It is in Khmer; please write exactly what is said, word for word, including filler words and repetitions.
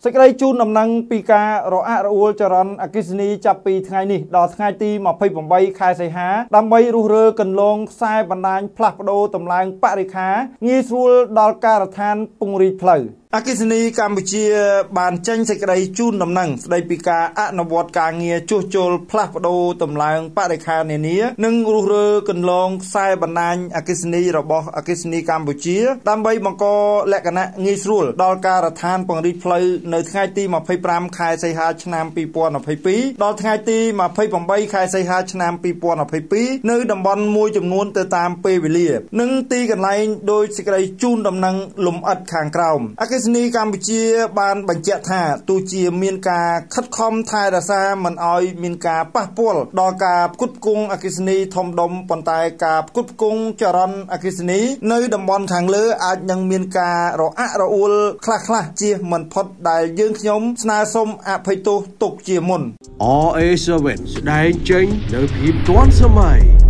សេចក្តីជូនដំណឹងពីការរអាក់រអួលចរន្តអគ្គិសនីចាប់ពីថ្ងៃនេះដល់ថ្ងៃទីម្ភៃប្រាំបីខែសីហាដើម្បីរុះរើកន្លងខ្សែបណ្ដាញផ្លាស់ប្ដូរតម្លើងបរិក្ខារងាយស្រួលដល់ការដ្ឋានពង្រីកផ្លូវអគ្គិសនីកម្ពុជាបានចេញសេចក្តីជូនដំណឹងស្តីពីការអនុវត្តការងារជួសជុលផ្លាស់ប្ដូរតម្លើងបរិក្ខារនានានិងរុះរើកន្លងខ្សែបណ្ដាញអគ្គិសនីរបស់អគ្គិសនីកម្ពុជាដើម្បីបង្កលក្ខណៈងាយស្រួលដល់ការដ្ឋានពង្រីកផ្លូវនៅថ្ងៃទីម្ភៃប្រាំខែសីហាឆ្នាំពីរពាន់ម្ភៃពីរដល់ថ្ងៃទីម្ភៃប្រាំបីខែសីហាឆ្នាំពីរពាន់ម្ភៃពីរនៅតំបន់មួយចំនួនទៅតាមពេលវេលានិងទីកន្លែងដោយសេចក្តីជូនដំណឹងលម្អិតខាងក្រោមអគ្គិសនីកម្ពុជាបានបញ្ជាក់ថាទោះជាមានការខិតខំថែរក្សាមិនឲ្យមានការប៉ះពាល់ដល់ការផ្គត់ផ្គង់អគ្គិសនីធំដុំប៉ុន្តែការផ្គត់ផ្គង់ចរន្តអគ្គិសនីនៅតំបន់ខាងលើអាចនឹងមានការរអាក់រអួលខ្លះៗជាមិនផុតដែលយើងខ្ញុំស្នើសុំអភ័យទោសទុកជាមុន R A seven ស្ដែងចេញនៅភាពទាន់សម័យ